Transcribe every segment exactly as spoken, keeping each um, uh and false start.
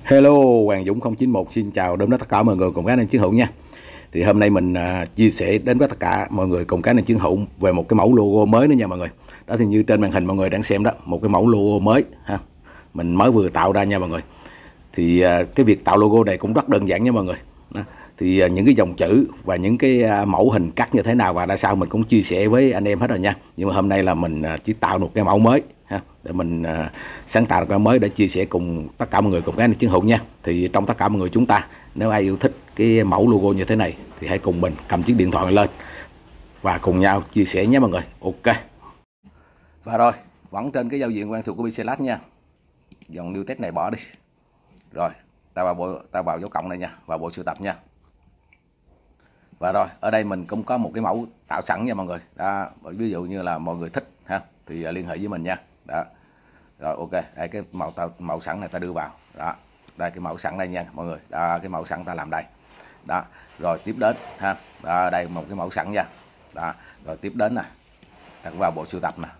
Hello, Hoàng Dũng không chín một xin chào đến tất cả mọi người cùng cái nên chiến hữu nha. Thì hôm nay mình uh, chia sẻ đến với tất cả mọi người cùng cái nên chiến hữu về một cái mẫu logo mới nữa nha mọi người. Đó thì như trên màn hình mọi người đang xem đó, một cái mẫu logo mới ha. Mình mới vừa tạo ra nha mọi người. Thì uh, cái việc tạo logo này cũng rất đơn giản nha mọi người. Đó. Thì uh, những cái dòng chữ và những cái uh, mẫu hình cắt như thế nào và ra sao mình cũng chia sẻ với anh em hết rồi nha. Nhưng mà hôm nay là mình uh, chỉ tạo một cái mẫu mới ha, để mình uh, sáng tạo cái mới để chia sẻ cùng tất cả mọi người cùng cái chiến hữu nha. Thì trong tất cả mọi người chúng ta, nếu ai yêu thích cái mẫu logo như thế này thì hãy cùng mình cầm chiếc điện thoại lên và cùng nhau chia sẻ nhé mọi người. Ok. Và rồi, vẫn trên cái giao diện quen thuộc của Pixellab nha. Dòng new text này bỏ đi. Rồi, ta vào bộ ta vào dấu cộng này nha, vào bộ sưu tập nha. Và rồi, ở đây mình cũng có một cái mẫu tạo sẵn nha mọi người. Đó, ví dụ như là mọi người thích ha thì liên hệ với mình nha. Đó. Rồi ok, đây cái màu tạo màu sẵn này ta đưa vào. Đó. Đây cái mẫu sẵn đây nha mọi người. Đó, cái mẫu sẵn ta làm đây. Đó. Rồi tiếp đến ha. Đó, đây một cái mẫu sẵn nha. Đó. Rồi tiếp đến nè. Đặt vào bộ sưu tập nè.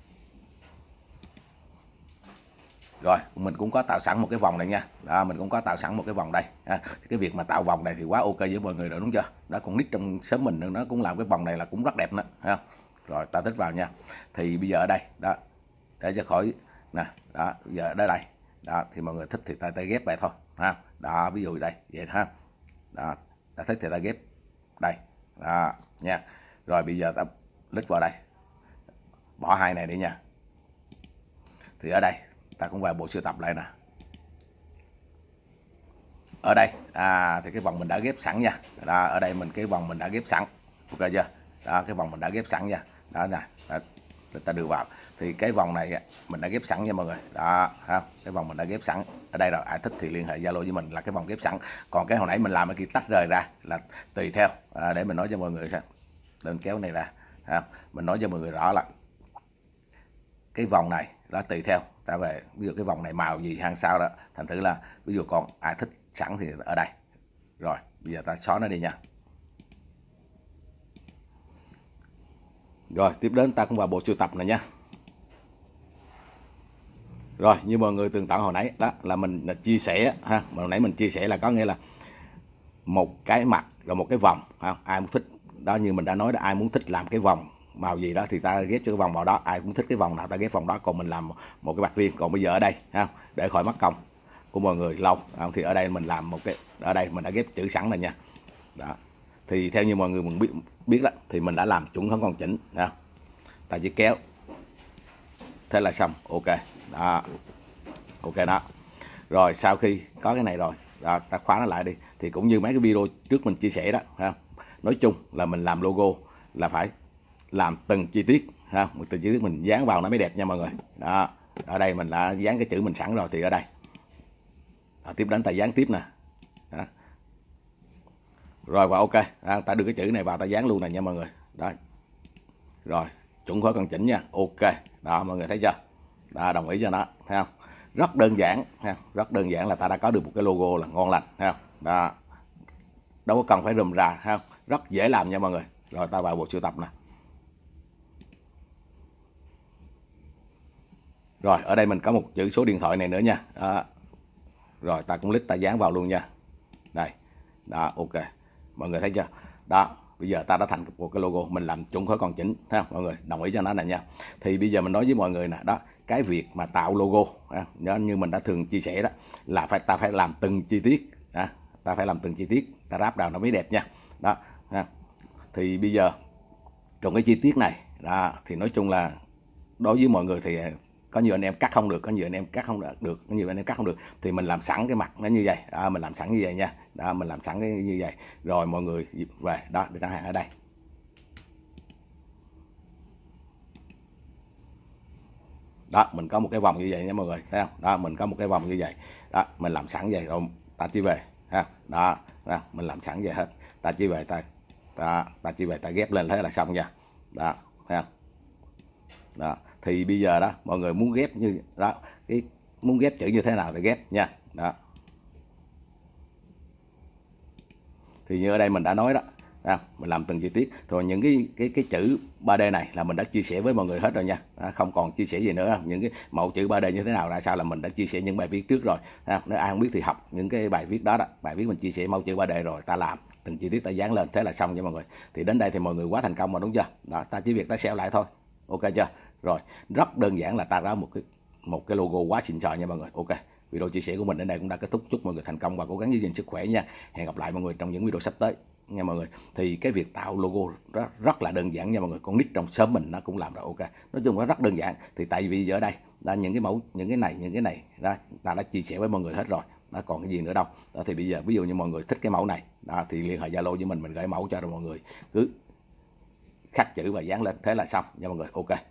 Rồi mình cũng có tạo sẵn một cái vòng này nha. Đó, mình cũng có tạo sẵn một cái vòng đây. À, cái việc mà tạo vòng này thì quá ok với mọi người rồi đúng chưa? Đó, con nít trong xóm mình nó cũng làm cái vòng này là cũng rất đẹp nữa. Ha. Rồi ta thích vào nha. Thì bây giờ ở đây đó, để cho khỏi nè, đó bây giờ ở đây đó thì mọi người thích thì ta, ta ghép vậy thôi ha. Đó ví dụ đây vậy ha. Đó, ta thích thì ta ghép đây đó nha. Rồi bây giờ ta lít vào đây, bỏ hai này đi nha. Thì ở đây ta cũng vào bộ sưu tập lại nè. Ở đây à, thì cái vòng mình đã ghép sẵn nha. Đó, ở đây mình cái vòng mình đã ghép sẵn, ok chưa? Đó, cái vòng mình đã ghép sẵn nha. Đó nè, người ta đưa vào thì cái vòng này mình đã ghép sẵn nha mọi người. Đó ha, cái vòng mình đã ghép sẵn ở đây rồi. Ai thích thì liên hệ Zalo với mình là cái vòng ghép sẵn. Còn cái hồi nãy mình làm ở kia tách rời ra là tùy theo à, để mình nói cho mọi người xem. Lên kéo này ra ha. Mình nói cho mọi người rõ là cái vòng này là tùy theo ta về, ví dụ cái vòng này màu gì hàng sao đó, thành thử là ví dụ còn ai thích sẵn thì ở đây. Rồi bây giờ ta xóa nó đi nha. Rồi tiếp đến ta cũng vào bộ sưu tập này nha. Rồi như mọi người tường tận hồi nãy đó là mình là chia sẻ ha, mà hồi nãy mình chia sẻ là có nghĩa là một cái mặt rồi một cái vòng ha. Ai muốn thích đó, như mình đã nói đó, ai muốn thích làm cái vòng màu gì đó thì ta ghép cho cái vòng màu đó, ai cũng thích cái vòng nào ta ghép vòng đó, còn mình làm một cái mặt riêng. Còn bây giờ ở đây ha, để khỏi mất công của mọi người lâu thì ở đây mình làm một cái, ở đây mình đã ghép chữ sẵn này nha. Đó thì theo như mọi người mình biết biết đó thì mình đã làm chuẩn không còn chỉnh ha. Ta chỉ kéo thế là xong. Ok đó, ok đó. Rồi sau khi có cái này rồi đó, ta khóa nó lại đi. Thì cũng như mấy cái video trước mình chia sẻ đó ha. Nói chung là mình làm logo là phải làm từng chi tiết ha, một từng chi tiết mình dán vào nó mới đẹp nha mọi người. Đó, ở đây mình đã dán cái chữ mình sẵn rồi thì ở đây đó, tiếp đến ta dán tiếp nè. Đó. Rồi và ok, đó, ta đưa cái chữ này vào ta dán luôn này nha mọi người. Đó. Rồi chuẩn khối căn chỉnh nha. Ok đó, mọi người thấy chưa? Đó, đồng ý cho nó, thấy không? Rất đơn giản ha, rất đơn giản là ta đã có được một cái logo là ngon lành, thấy không? Đó, đâu có cần phải rườm rà, thấy không? Rất dễ làm nha mọi người. Rồi ta vào bộ sưu tập nè. Rồi ở đây mình có một chữ số điện thoại này nữa nha. Đó. Rồi ta cũng list ta dán vào luôn nha. Đây đó, ok mọi người thấy chưa? Đó bây giờ ta đã thành một cái logo, mình làm chuẩn khối còn chỉnh, thấy không mọi người? Đồng ý cho nó này nha. Thì bây giờ mình nói với mọi người nè, đó cái việc mà tạo logo ha, như mình đã thường chia sẻ đó là phải ta phải làm từng chi tiết ha. Ta phải làm từng chi tiết, ta ráp vào nó mới đẹp nha. Đó ha. Thì bây giờ trong cái chi tiết này đó, thì nói chung là đối với mọi người thì có nhiều anh em cắt không được, có nhiều anh em cắt không được, có nhiều anh em cắt không được thì mình làm sẵn cái mặt nó như vậy. Đó, mình làm sẵn như vậy nha. Đó, mình làm sẵn cái như vậy. Rồi mọi người về đó để chẳng hạn ở đây. Đó, mình có một cái vòng như vậy nha mọi người, thấy không? Đó, mình có một cái vòng như vậy. Đó, mình làm sẵn vậy rồi ta chỉ về ha. Đó, đó, mình làm sẵn vậy hết. Ta chỉ về ta ta ta chỉ về ta ghép lên thế là xong nha. Đó, thấy không? Đó, thì bây giờ đó mọi người muốn ghép như đó, cái muốn ghép chữ như thế nào thì ghép nha. Đó. Thì như ở đây mình đã nói đó, À, mình làm từng chi tiết. Rồi những cái cái cái chữ ba D này là mình đã chia sẻ với mọi người hết rồi nha. À, không còn chia sẻ gì nữa. Những cái mẫu chữ ba D như thế nào ra sao là mình đã chia sẻ những bài viết trước rồi. À, nếu ai không biết thì học những cái bài viết đó đó, bài viết mình chia sẻ mẫu chữ ba D rồi ta làm từng chi tiết ta dán lên, thế là xong nha mọi người. Thì đến đây thì mọi người quá thành công rồi đúng chưa? Đó, ta chỉ việc ta save lại thôi. Ok chưa? Rồi, rất đơn giản là ta ra một cái một cái logo quá xịn sò nha mọi người. Ok. Video chia sẻ của mình đến đây cũng đã kết thúc. Chúc mọi người thành công và cố gắng giữ gìn sức khỏe nha. Hẹn gặp lại mọi người trong những video sắp tới nha mọi người. Thì cái việc tạo logo rất, rất là đơn giản nha mọi người. Con nít trong xóm mình nó cũng làm được. Ok, nói chung nó rất đơn giản. Thì tại vì giờ ở đây là những cái mẫu, những cái này, những cái này đó, ta đã chia sẻ với mọi người hết rồi. Nó còn cái gì nữa đâu. Đó, thì bây giờ ví dụ như mọi người thích cái mẫu này đó, thì liên hệ Zalo với mình, mình gửi mẫu cho rồi mọi người cứ khắc chữ và dán lên, thế là xong nha mọi người. Ok.